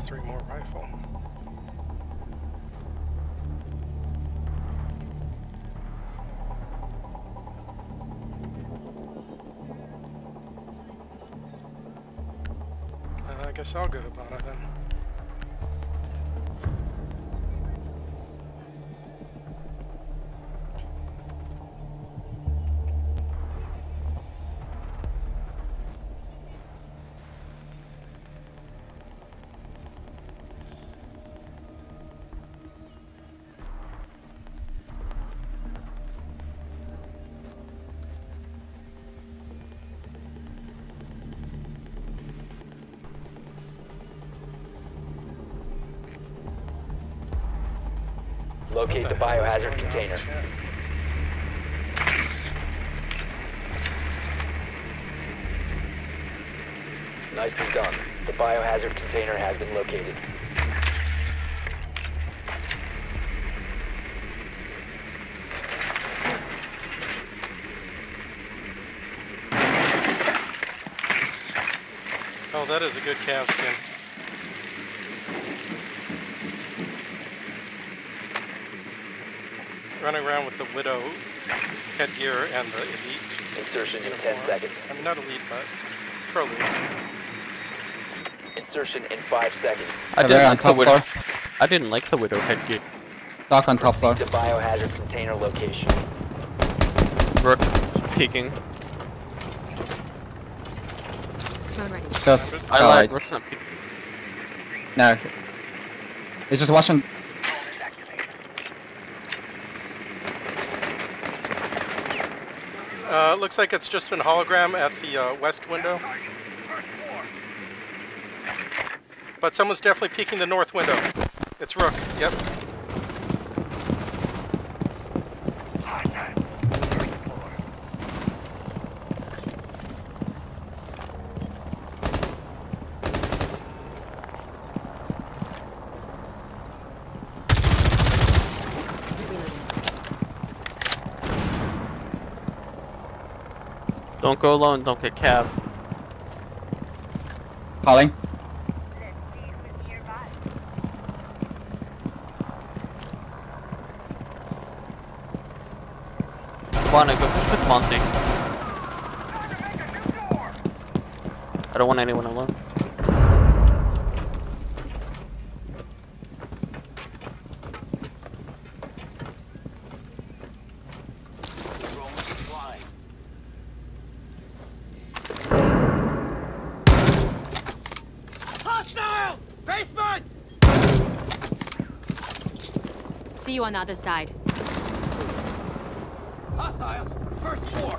3 more rifle. I guess I'll go to Bana then. Locate the biohazard container. Nicely done. The biohazard container has been located. Oh, that is a good calf skin. Running around with the Widow headgear and the Elite. Insertion in uniform. 10 seconds. I mean, not Elite, but Pro Elite. Insertion in 5 seconds. I didn't like the Widow. I didn't like the Widow headgear. Dark on top floor. The biohazard container location. Rook peeking. Drone ready. Just, I like Rook's not peeking. no. He's just watching. Looks like it's just an hologram at the west window. But someone's definitely peeking the north window. It's Rook, yep. Don't go alone, don't get cabbed. Calling. Wanna go push with Monty. I don't want anyone alone. Hostiles! Basement! See you on the other side. Hostiles! First floor!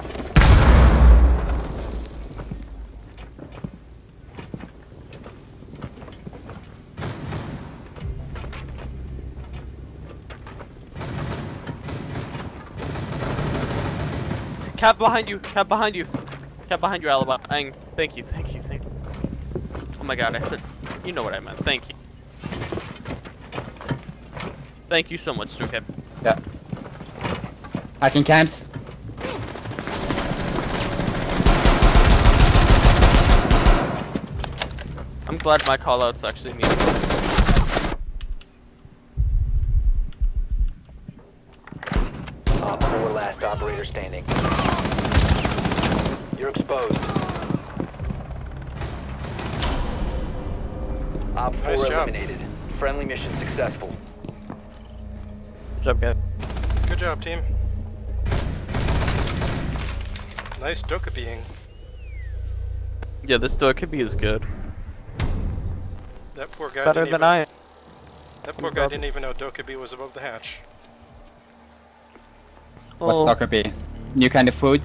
Cab behind you, cab behind you. Cab behind you, Alabama. Thank you, thank you, thank you. Oh my god, I said, you know what I meant. Thank you. Thank you so much, Stu-Cab. Yeah. Hacking camps. I'm glad my callouts actually mean. Op 4 last operator standing. You're exposed. Op 4 Nice job. eliminated. Friendly mission successful. Good job, guys. Good job, team. Nice Dokkaebeing. Yeah, this door could be as good. That poor guy Better didn't than even, I. That poor guy didn't even know Dokkaebi was above the hatch. What's Oh. Darker B? New kind of food?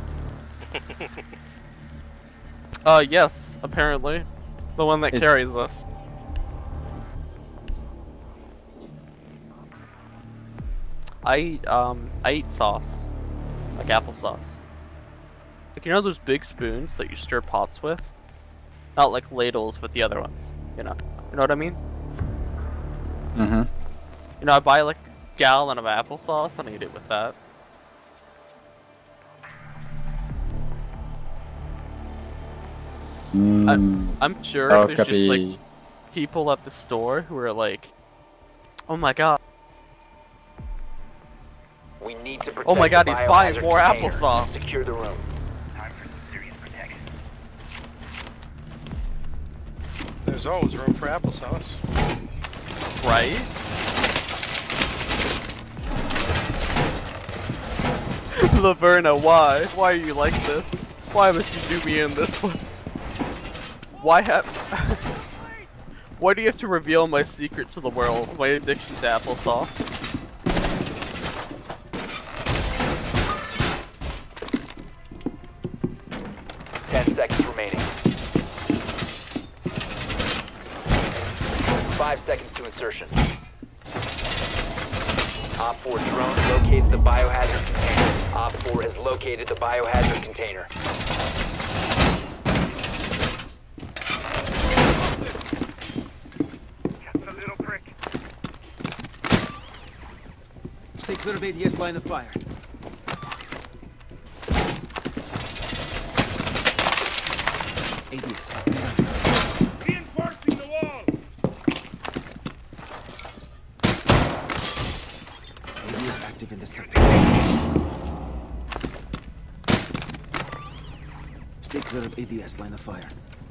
Yes, apparently. The one that It's- carries us. I eat sauce. Like applesauce. Like, you know those big spoons that you stir pots with? Not like ladles, but the other ones. You know what I mean? Mm-hmm. You know, I buy like a gallon of applesauce and I eat it with that. I'm sure there's just like people at the store who are like, "Oh my god, We need to protect oh my god, the he's buying biohazard more container. applesauce." Secure the room. There's always room for applesauce. Right? Laverna, why? Why are you like this? Why must you do me in this one? Why have... Why do you have to reveal my secret to the world? My addiction to applesauce? 10 seconds remaining. 5 seconds to insertion. Op 4 drone located the biohazard container. Op 4 has located the biohazard container. Stay clear of ADS line of fire. ADS. Reinforcing the wall! ADS active in the sector. Stay clear of ADS line of fire.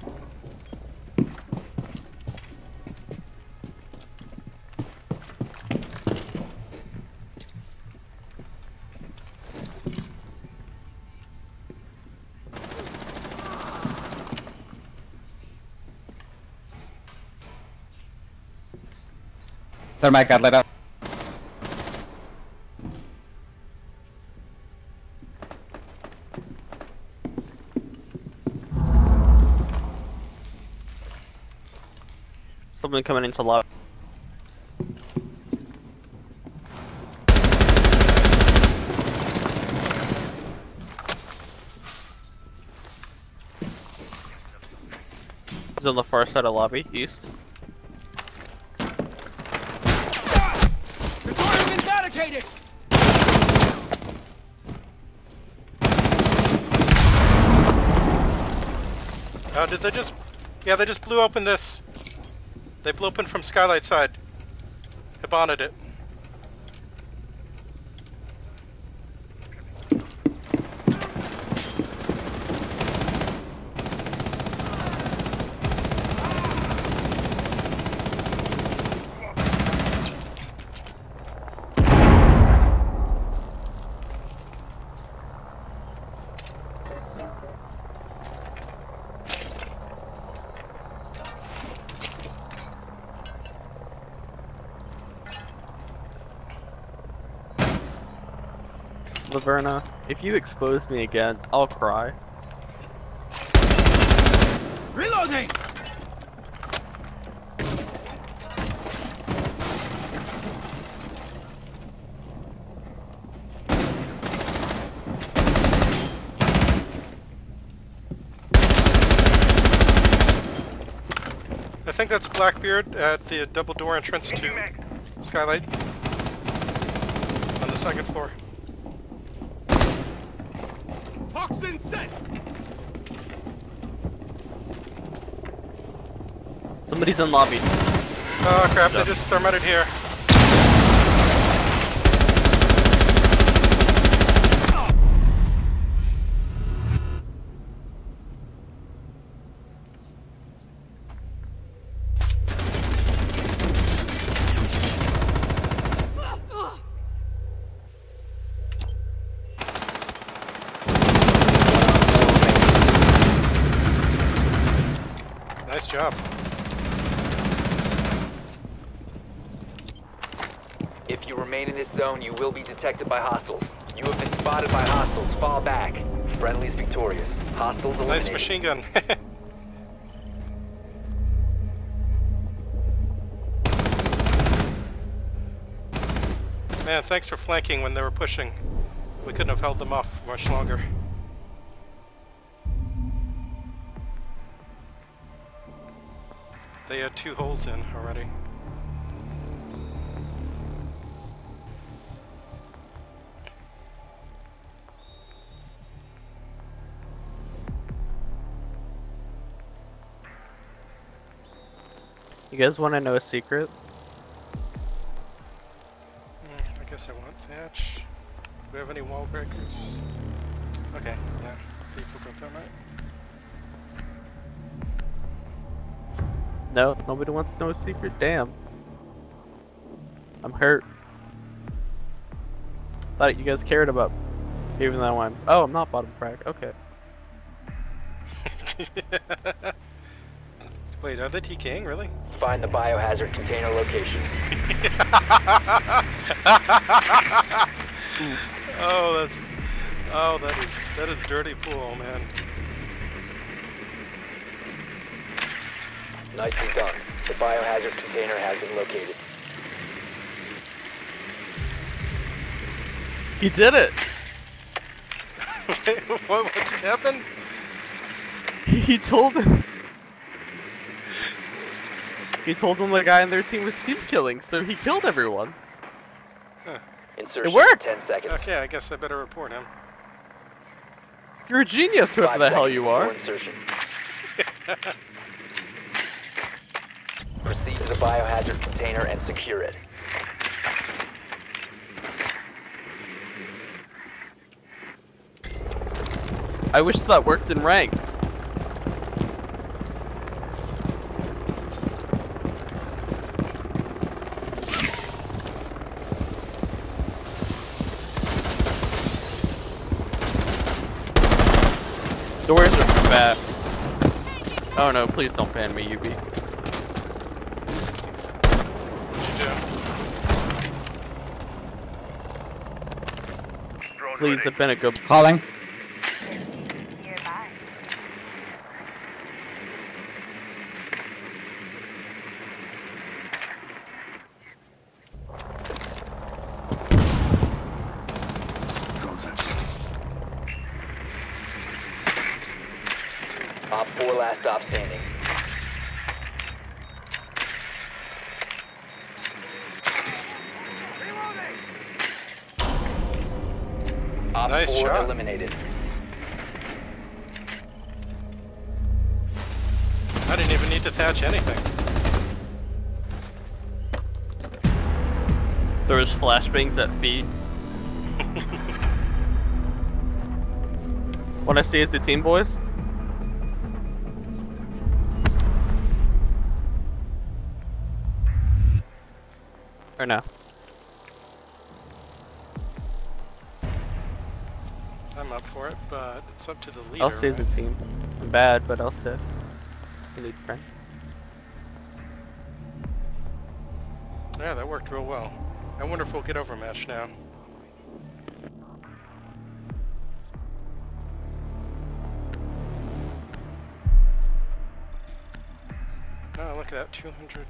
Thermite got lit up. Someone coming into lobby. He's on the far side of lobby, east. Requirement barricaded! Did they just... Yeah, they just blew open this. They blew open from Skylight side. Hibona'd it. Laverna, if you expose me again, I'll cry. Reloading! I think that's Blackbeard at the double door entrance to Skylight. On the second floor. Toxin set! Somebody's in lobby. Oh crap, they just thermited here. Nice job. If you remain in this zone, you will be detected by hostiles. You have been spotted by hostiles. Fall back. Friendly is victorious. Hostiles eliminated. Nice machine gun. Man, thanks for flanking when they were pushing. We couldn't have held them off much longer. They had 2 holes in already. You guys want to know a secret? I guess I want thatch. Do we have any wall breakers? Okay, yeah. Thief will go thermite. No, nobody wants to know a secret. Damn. I'm hurt. Thought you guys cared about. Even though I'm. Oh, I'm not bottom frag. Okay. Wait, are they TKing really? Find the biohazard container location. Oh, that is dirty pool, man. Nicely done. The biohazard container has been located. He did it. Wait, what just happened? He told him. He told him the guy on their team was team killing, so he killed everyone. Insertion It worked! in 10 seconds. Okay, I guess I better report him. You're a genius, whoever 5 the hell seconds you before are. Insertion. Proceed to the biohazard container and secure it. I wish that worked in rank. Doors are bad. Oh no, please don't ban me, UB. What'd you do? Please have been a good. Calling. Drones out. Op 4 last stop standing. Op Nice 4 shot. eliminated. I didn't even need to thatch anything. There was flashbangs at feet. Wanna stay as the team, boys? Or no? I'm up for it, but it's up to the leader. I'll stay as a right? team. I'm bad, but I'll stay. You need friends. Yeah, that worked real well. I wonder if we'll get overmatched now. Oh, look at that,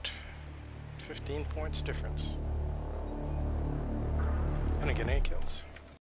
215 points difference. I didn't get any kills.